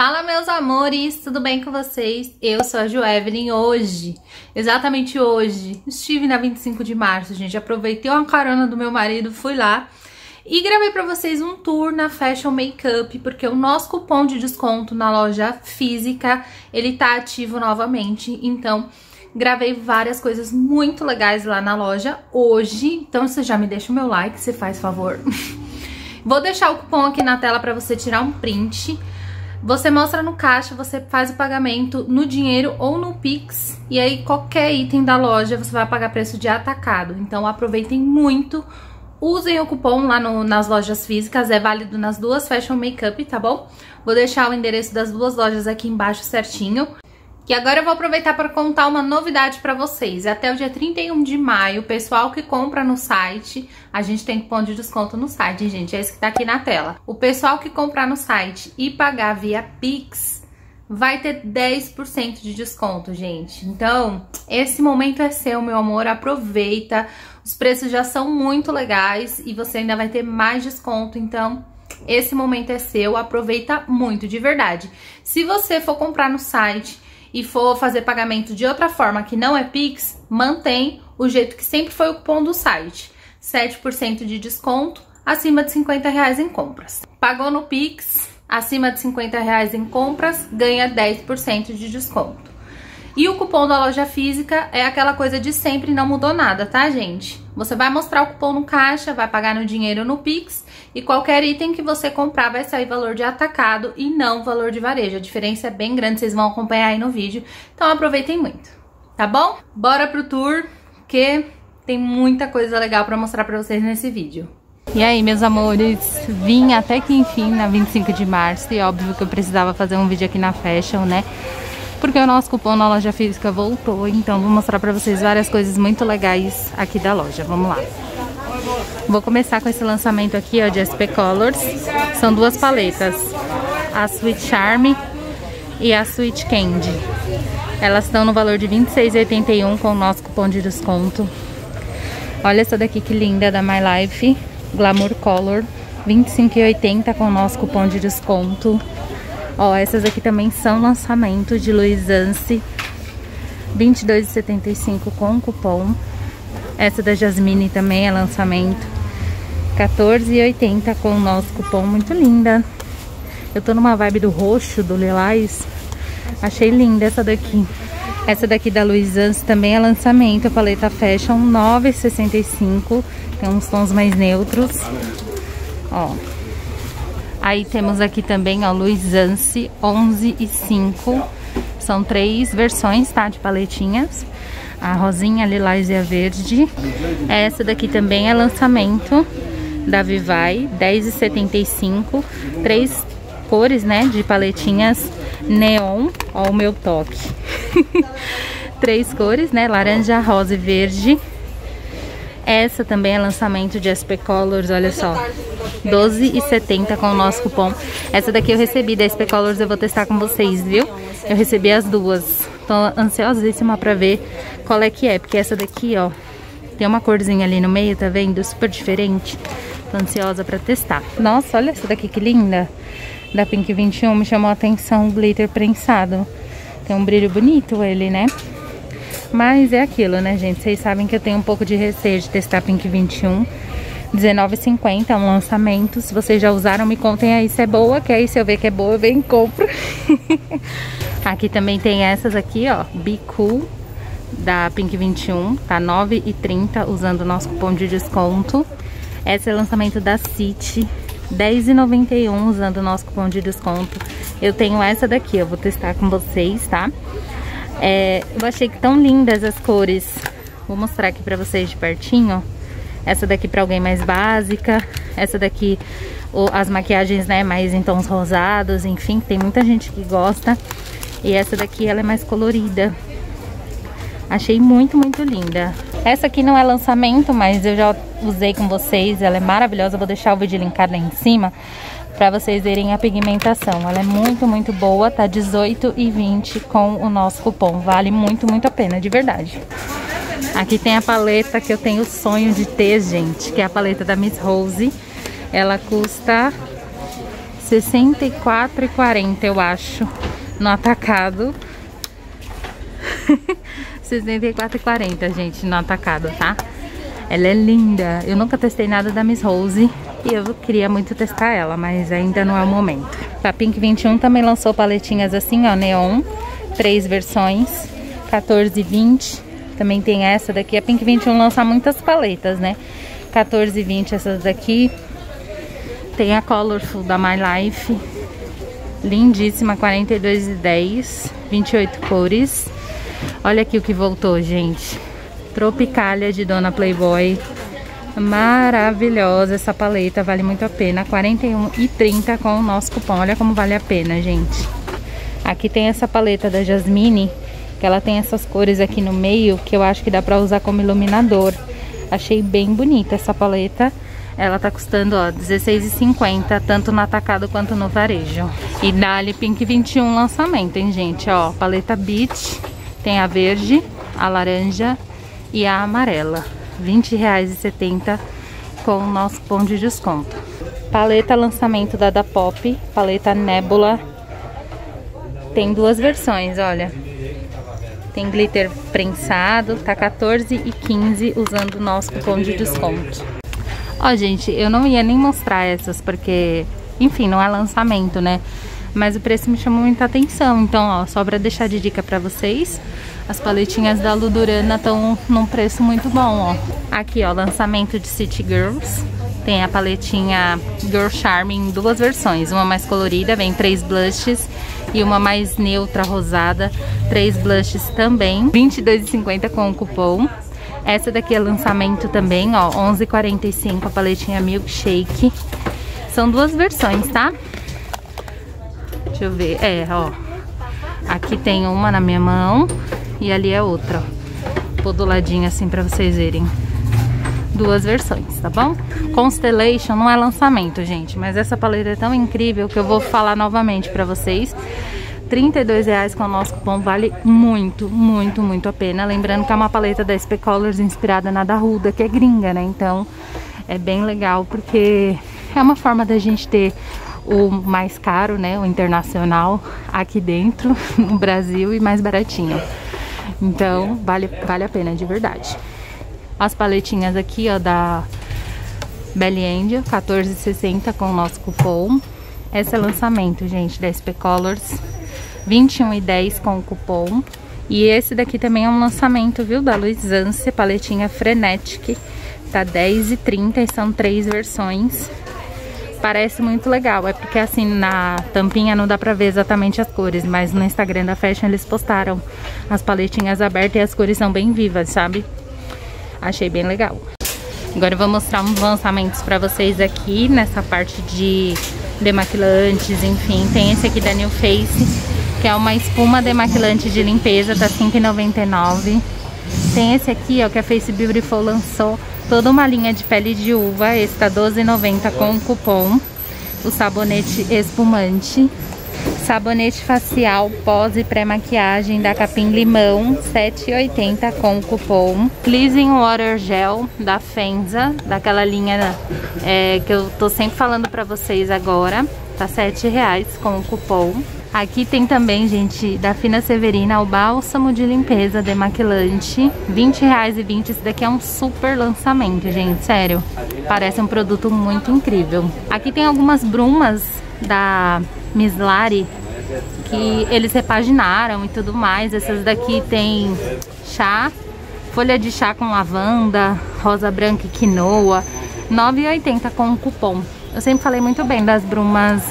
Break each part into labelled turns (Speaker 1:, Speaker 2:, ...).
Speaker 1: Fala, meus amores, tudo bem com vocês? Eu sou a Joevelyn. Hoje, exatamente hoje, estive na 25 de março, gente. Aproveitei uma carona do meu marido, fui lá e gravei pra vocês um tour na Fashion Makeup, porque o nosso cupom de desconto na loja física, ele tá ativo novamente. Então, gravei várias coisas muito legais lá na loja hoje. Então, você já me deixa o meu like, você faz favor. Vou deixar o cupom aqui na tela pra você tirar um print. Você mostra no caixa, você faz o pagamento no dinheiro ou no Pix. E aí qualquer item da loja você vai pagar preço de atacado. Então aproveitem muito, usem o cupom lá nas lojas físicas, é válido nas duas Fashion Makeup, tá bom? Vou deixar o endereço das duas lojas aqui embaixo certinho. E agora eu vou aproveitar para contar uma novidade para vocês. Até o dia 31 de maio, o pessoal que compra no site, a gente tem cupom de desconto no site, gente, é esse que tá aqui na tela. O pessoal que comprar no site e pagar via Pix vai ter 10% de desconto, gente. Então, esse momento é seu, meu amor, aproveita. Os preços já são muito legais e você ainda vai ter mais desconto, então esse momento é seu, aproveita muito, de verdade. Se você for comprar no site e for fazer pagamento de outra forma que não é Pix, mantém o jeito que sempre foi o cupom do site. 7% de desconto acima de R$50 em compras. Pagou no Pix, acima de R$50 em compras, ganha 10% de desconto. E o cupom da loja física é aquela coisa de sempre, não mudou nada, tá, gente? Você vai mostrar o cupom no caixa, vai pagar no dinheiro no Pix e qualquer item que você comprar vai sair valor de atacado e não valor de varejo. A diferença é bem grande, vocês vão acompanhar aí no vídeo. Então aproveitem muito, tá bom? Bora pro tour, que tem muita coisa legal pra mostrar pra vocês nesse vídeo. E aí, meus amores, vim até que enfim na 25 de março e óbvio que eu precisava fazer um vídeo aqui na Fashion, né? Porque o nosso cupom na loja física voltou, então vou mostrar pra vocês várias coisas muito legais aqui da loja. Vamos lá. Vou começar com esse lançamento aqui, ó, de SP Colors. São duas paletas, a Sweet Charm e a Sweet Candy. Elas estão no valor de R$26,81 com o nosso cupom de desconto. Olha essa daqui que linda, da My Life, Glamour Color, R$25,80 com o nosso cupom de desconto. Ó, essas aqui também são lançamento de Louis Anse, R$22,75 com cupom. Essa da Jasmine também é lançamento, R$14,80 com o nosso cupom, muito linda. Eu tô numa vibe do roxo, do lilás, achei linda essa daqui. Essa daqui da Louis Anse também é lançamento, a paleta Fashion, R$9,65, tem uns tons mais neutros, ó. Aí temos aqui também, ó, Louis Anse, R$11,05. São 3 versões, tá, de paletinhas. A rosinha, a lilás e a verde. Essa daqui também é lançamento da Vivai, R$10,75. 3 cores, né, de paletinhas neon. Ó o meu toque. 3 cores, né, laranja, rosa e verde. Essa também é lançamento de SP Colors, olha só, R$12,70 com o nosso cupom. Essa daqui eu recebi da SP Colors, eu vou testar com vocês, viu? Eu recebi as duas, tô ansiosíssima pra ver qual é que é, porque essa daqui, ó, tem uma corzinha ali no meio, tá vendo? Super diferente, tô ansiosa pra testar. Nossa, olha essa daqui que linda, da Pink 21, me chamou a atenção o glitter prensado. Tem um brilho bonito ele, né? Mas é aquilo, né, gente? Vocês sabem que eu tenho um pouco de receio de testar Pink 21. R$19,50, é um lançamento. Se vocês já usaram, me contem aí se é boa, que aí se eu ver que é boa, eu venho e compro. Aqui também tem essas aqui, ó, Be Cool, da Pink 21, tá R$9,30, usando o nosso cupom de desconto. Essa é o lançamento da City, R$10,91, usando o nosso cupom de desconto. Eu tenho essa daqui, eu vou testar com vocês, tá? Eu achei que tão lindas as cores. Vou mostrar aqui pra vocês de pertinho. Essa daqui pra alguém mais básica. Essa daqui, as maquiagens, né, mais em tons rosados. Enfim, tem muita gente que gosta. E essa daqui, ela é mais colorida. Achei muito, muito linda. Essa aqui não é lançamento, mas eu já usei com vocês. Ela é maravilhosa. Eu vou deixar o vídeo linkado aí em cima pra vocês verem a pigmentação. Ela é muito, muito boa, tá R$18,20 com o nosso cupom. Vale muito, muito a pena, de verdade. Aqui tem a paleta que eu tenho o sonho de ter, gente, que é a paleta da Miss Rose. Ela custa R$64,40, eu acho, no atacado. R$64,40, gente, no atacado, tá? Ela é linda. Eu nunca testei nada da Miss Rose e eu queria muito testar ela, mas ainda não é o momento. A Pink 21 também lançou paletinhas assim, ó, neon. 3 versões, 14 e 20. Também tem essa daqui. A Pink 21 lança muitas paletas, né? 14 e 20 essas daqui. Tem a Colorful da My Life. Lindíssima, 42 e 10. 28 cores. Olha aqui o que voltou, gente. Tropicalia de Dona Playboy. Maravilhosa essa paleta, vale muito a pena. 41,30 com o nosso cupom. Olha como vale a pena, gente. Aqui tem essa paleta da Jasmine, que ela tem essas cores aqui no meio, que eu acho que dá pra usar como iluminador. Achei bem bonita essa paleta. Ela tá custando, ó, R$16,50, tanto no atacado quanto no varejo. E dali Pink 21 lançamento, hein, gente? Ó, paleta Beach, tem a verde, a laranja e a amarela. R$20,70 com o nosso cupom de desconto. Paleta lançamento da Pop, paleta Nebula. Tem 2 versões, olha. Tem glitter prensado, tá 14 e 15 usando o nosso cupom de desconto. Ó, gente, eu não ia nem mostrar essas porque, enfim, não é lançamento, né? Mas o preço me chamou muita atenção. Então, ó, só pra deixar de dica pra vocês, as paletinhas da Ludurana estão num preço muito bom, ó. Aqui, ó, lançamento de City Girls. Tem a paletinha Girl Charm em 2 versões. Uma mais colorida, vem 3 blushes. E uma mais neutra, rosada. 3 blushes também. R$22,50 com o cupom. Essa daqui é lançamento também, ó. R$11,45 a paletinha Milkshake. São 2 versões, tá? Deixa eu ver. É, ó. Aqui tem uma na minha mão. E ali é outra, ó. Vou do ladinho assim pra vocês verem. 2 versões, tá bom? Constellation não é lançamento, gente, mas essa paleta é tão incrível que eu vou falar novamente pra vocês. R$32,00 com o nosso cupom, vale muito, muito, muito a pena. Lembrando que é uma paleta da SP Colors inspirada na da Huda, que é gringa, né? Então é bem legal porque é uma forma da gente ter o mais caro, né? O internacional aqui dentro, no Brasil, e mais baratinho. Então vale a pena de verdade. As paletinhas aqui, ó, da Belly Angel, R$14,60 com o nosso cupom. Essa é lançamento, gente, da SP Colors, R$21,10 com o cupom. E esse daqui também é um lançamento, viu, da Luisance, paletinha Frenetic, tá R$10,30 e são 3 versões. Parece muito legal, é porque assim na tampinha não dá pra ver exatamente as cores, mas no Instagram da Fashion eles postaram as paletinhas abertas e as cores são bem vivas, sabe? Achei bem legal. Agora eu vou mostrar uns lançamentos pra vocês aqui nessa parte de demaquilantes, enfim. Tem esse aqui da New Face, que é uma espuma demaquilante de limpeza, tá R$5,99. Tem esse aqui, ó, que a Face Beautiful lançou toda uma linha de pele de uva. Esse tá R$12,90 com o cupom. O sabonete espumante. Sabonete facial pós e pré-maquiagem da Capim Limão, R$7,80 com o cupom. Cleansing Water Gel da Fenza, daquela linha que eu tô sempre falando pra vocês agora, tá R$7,00 com o cupom. Aqui tem também, gente, da Fina Severina, o bálsamo de limpeza demaquilante, R$20,20. Esse daqui é um super lançamento, gente, sério. Parece um produto muito incrível. Aqui tem algumas brumas da Miss Lari que eles repaginaram e tudo mais. Essas daqui tem chá, folha de chá com lavanda, rosa branca e quinoa, R$9,80 com o cupom. Eu sempre falei muito bem das brumas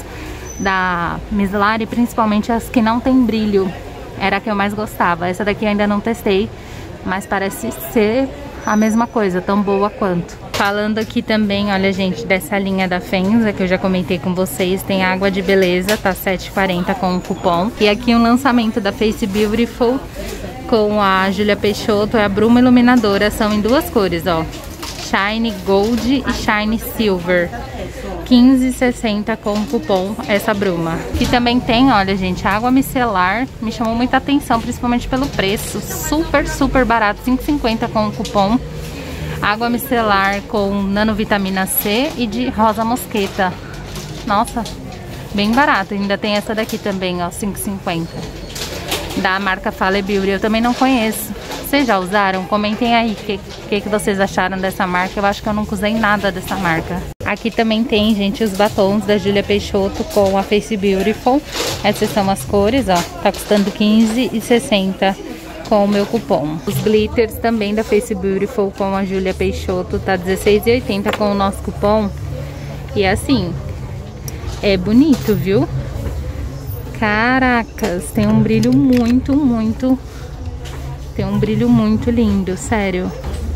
Speaker 1: da Miss Lari, principalmente as que não tem brilho. Era a que eu mais gostava. Essa daqui eu ainda não testei, mas parece ser a mesma coisa, tão boa quanto. Falando aqui também, olha, gente, dessa linha da Fenza, que eu já comentei com vocês, tem água de beleza, tá R$7,40 com o cupom. E aqui um lançamento da Face Beautiful com a Júlia Peixoto, é a bruma iluminadora, são em 2 cores, ó. Shine Gold e Shine Silver. R$15,60 com o cupom essa bruma. Aqui também tem, olha, gente, água micelar. Me chamou muita atenção, principalmente pelo preço. Super, super barato, R$5,50 com o cupom. Água micelar com nanovitamina C e de rosa mosqueta. Nossa, Bem barato. Ainda tem essa daqui também, ó, R$5,50. Da marca Fale Beauty. Eu também não conheço. Vocês já usaram? Comentem aí o que vocês acharam dessa marca. Eu acho que eu nunca usei nada dessa marca. Aqui também tem, gente, os batons da Julia Peixoto com a Face Beautiful. Essas são as cores, ó. Tá custando R$15,60 com o meu cupom. Os glitters também da Face Beautiful com a Julia Peixoto tá R$16,80 com o nosso cupom. E assim, é bonito, viu? Caracas, tem um brilho muito... Tem um brilho muito lindo, sério.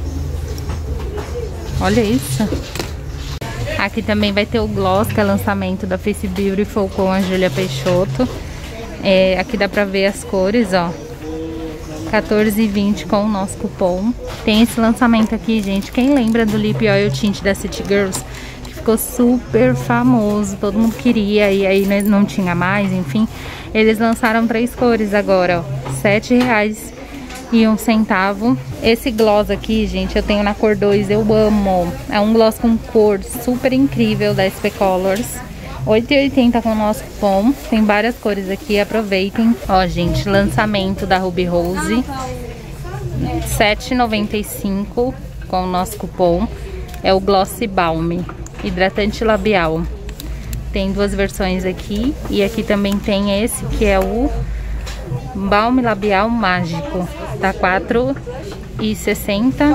Speaker 1: Olha isso. Aqui também vai ter o gloss, que é lançamento da Face Beautiful com a Julia Peixoto. Aqui dá pra ver as cores, ó. R$14,20 com o nosso cupom. Tem esse lançamento aqui, gente. Quem lembra do Lip Oil Tint da City Girls? Que ficou super famoso, todo mundo queria e aí não tinha mais, enfim. Eles lançaram 3 cores agora, ó. R$7,01. Esse gloss aqui, gente, eu tenho na cor 2, eu amo. É um gloss com cor super incrível da SP Colors. R$8,80 com o nosso cupom. Tem várias cores aqui, aproveitem. Ó, gente, lançamento da Ruby Rose. R$7,95 com o nosso cupom. É o Glossy Balm, hidratante labial. Tem 2 versões aqui. E aqui também tem esse, que é o Balm Labial Mágico. Tá R$4,60.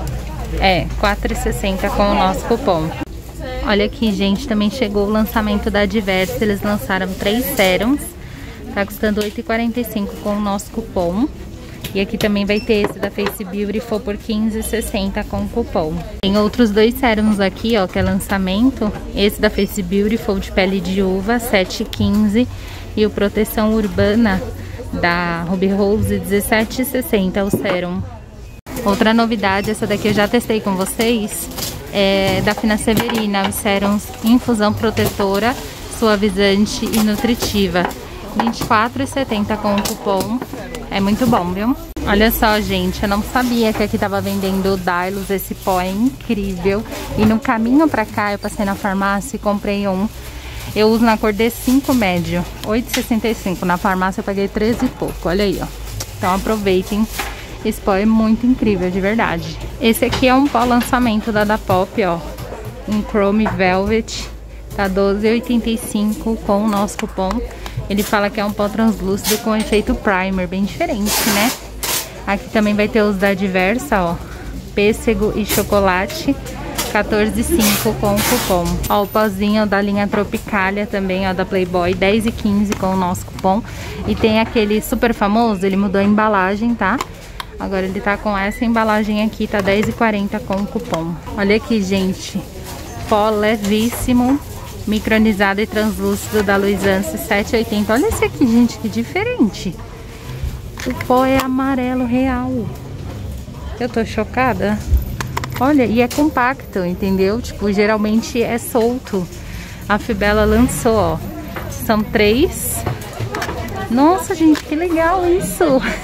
Speaker 1: R$4,60 com o nosso cupom. Olha aqui, gente, também chegou o lançamento da Diversa. Eles lançaram 3 sérums. Tá custando R$8,45 com o nosso cupom. E aqui também vai ter esse da Face Beautiful por R$15,60 com o cupom. Tem outros 2 sérums aqui, ó, que é lançamento. Esse da Face Beautiful de pele de uva, R$7,15. E o Proteção Urbana da Ruby Rose, R$17,60 o sérum. Outra novidade, essa daqui eu já testei com vocês, é da Fina Severina, os sérums infusão protetora, suavizante e nutritiva. R$24,70 com o cupom. É muito bom, viu? Olha só, gente, eu não sabia que aqui tava vendendo o Dylos, esse pó é incrível. E no caminho pra cá, eu passei na farmácia e comprei um. Eu uso na cor D5 médio, R$8,65. Na farmácia eu paguei 13 e pouco, olha aí, ó. Então aproveitem, esse pó é muito incrível, de verdade. Esse aqui é um pó lançamento da Dapop, ó. Um Chrome Velvet, tá R$12,85 com o nosso cupom. Ele fala que é um pó translúcido com efeito primer, bem diferente, né? Aqui também vai ter os da Diversa, ó. Pêssego e chocolate. R$14,05 com o cupom. Ó, o pozinho da linha Tropicalia também, ó, da Playboy, R$10,15 com o nosso cupom. E tem aquele super famoso, ele mudou a embalagem, tá? Agora ele tá com essa embalagem aqui, tá R$10,40 com o cupom. Olha aqui, gente, pó levíssimo, micronizado e translúcido da Luisance, R$7,80. Olha esse aqui, gente, que diferente. O pó é amarelo real. Eu tô chocada. Olha, e é compacto, entendeu? Tipo, geralmente é solto. A Fibella lançou, ó. São 3. Nossa, gente, que legal isso.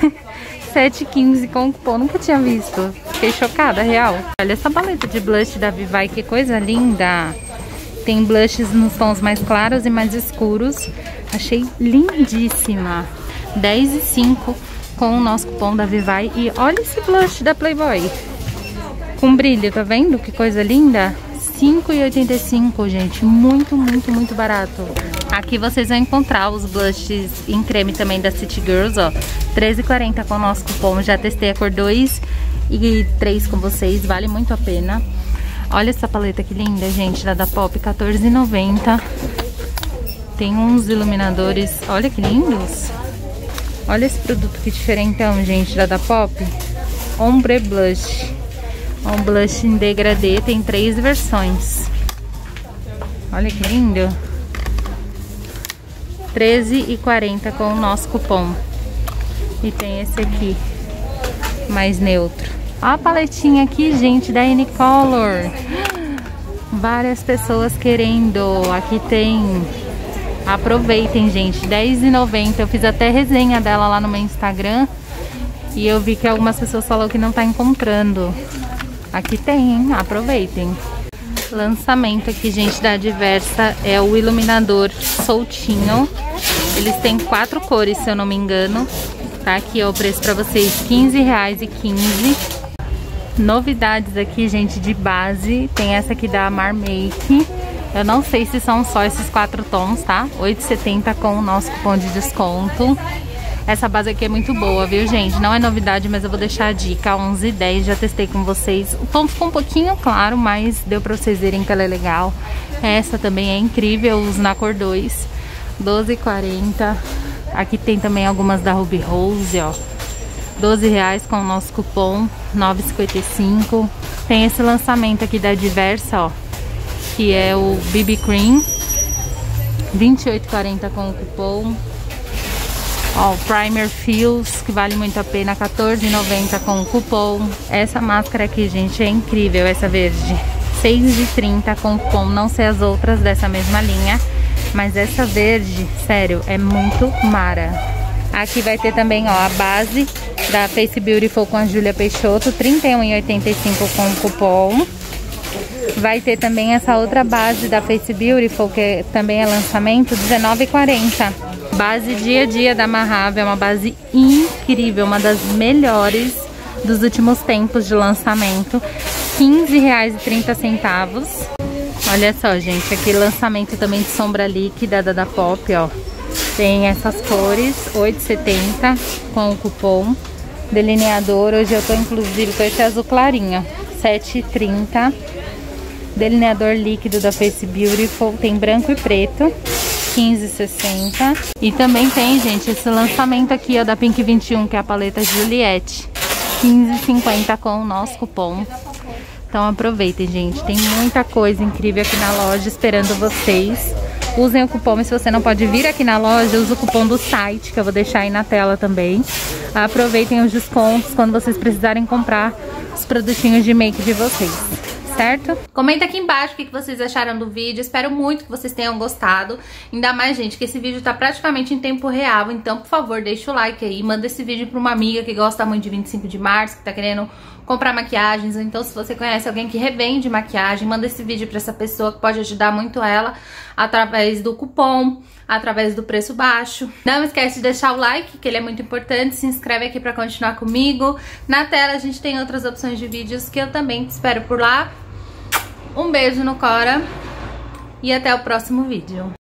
Speaker 1: R$7,15 com cupom. Nunca tinha visto. Fiquei chocada, real. Olha essa paleta de blush da Vivai, que coisa linda. Tem blushes nos tons mais claros e mais escuros. Achei lindíssima. R$10,05 com o nosso cupom da Vivai. E olha esse blush da Playboy. Com brilho, tá vendo? Que coisa linda. R$5,85, gente. Muito, muito, muito barato. Aqui vocês vão encontrar os blushes em creme também da City Girls, ó. R$13,40 com o nosso cupom. Já testei a cor 2 e 3 com vocês. Vale muito a pena. Olha essa paleta que linda, gente, da Dapop. R$14,90. Tem uns iluminadores. Olha que lindos. Olha esse produto que diferentão, gente, da Dapop. Ombre Blush. Um blush em degradê, tem 3 versões. Olha que lindo. R$13,40 com o nosso cupom. E tem esse aqui, mais neutro. Olha a paletinha aqui, gente, da N-Color. Várias pessoas querendo. Aqui tem. Aproveitem, gente. R$10,90. Eu fiz até resenha dela lá no meu Instagram. E eu vi que algumas pessoas falaram que não tá encontrando. Aqui tem, hein? Aproveitem. Lançamento aqui, gente, da Diversa é o iluminador soltinho. Eles têm 4 cores, se eu não me engano. Tá aqui, ó, o preço pra vocês, R$15,15. Novidades aqui, gente, de base. Tem essa aqui da Marmake. Eu não sei se são só esses 4 tons, tá? R$8,70 com o nosso cupom de desconto. Essa base aqui é muito boa, viu, gente? Não é novidade, mas eu vou deixar a dica. 11,10, já testei com vocês. O tom ficou um pouquinho claro, mas deu pra vocês verem que ela é legal. Essa também é incrível, eu uso na cor 2. R$12,40. Aqui tem também algumas da Ruby Rose, ó. R$12 com o nosso cupom, R$9,55. Tem esse lançamento aqui da Diversa, ó, que é o BB Cream, R$28,40 com o cupom. Ó, o Primer Feels, que vale muito a pena, R$14,90 com o cupom. Essa máscara aqui, gente, é incrível, essa verde. R$6,30 com o cupom, não sei as outras dessa mesma linha, mas essa verde, sério, é muito mara. Aqui vai ter também, ó, a base da Face Beautiful com a Júlia Peixoto, R$31,85 com o cupom. Vai ter também essa outra base da Face Beautiful, que também é lançamento, R$19,40. Base dia a dia da Marrave, é uma base incrível, uma das melhores dos últimos tempos de lançamento. R$15,30. Olha só, gente, aqui lançamento também de sombra líquida da Pop, ó. Tem essas cores, R$8,70 com o cupom. Delineador, hoje eu tô inclusive com esse azul clarinho, R$7,30. Delineador líquido da Face Beautiful, tem branco e preto, R$15,60. E também tem, gente, esse lançamento aqui, ó, da Pink 21, que é a paleta Juliette, R$15,50 com o nosso cupom. Então aproveitem, gente, tem muita coisa incrível aqui na loja esperando vocês. Usem o cupom, e se você não pode vir aqui na loja, use o cupom do site, que eu vou deixar aí na tela também. Aproveitem os descontos quando vocês precisarem comprar os produtinhos de make de vocês, certo? Comenta aqui embaixo o que vocês acharam do vídeo. Espero muito que vocês tenham gostado. Ainda mais, gente, que esse vídeo tá praticamente em tempo real. Então, por favor, deixa o like aí. Manda esse vídeo pra uma amiga que gosta muito de 25 de março, que tá querendo comprar maquiagens. Ou então, se você conhece alguém que revende maquiagem, manda esse vídeo pra essa pessoa, que pode ajudar muito ela através do cupom, através do preço baixo. Não esquece de deixar o like, que ele é muito importante. Se inscreve aqui pra continuar comigo. Na tela a gente tem outras opções de vídeos que eu também te espero por lá. Um beijo no Cora e até o próximo vídeo.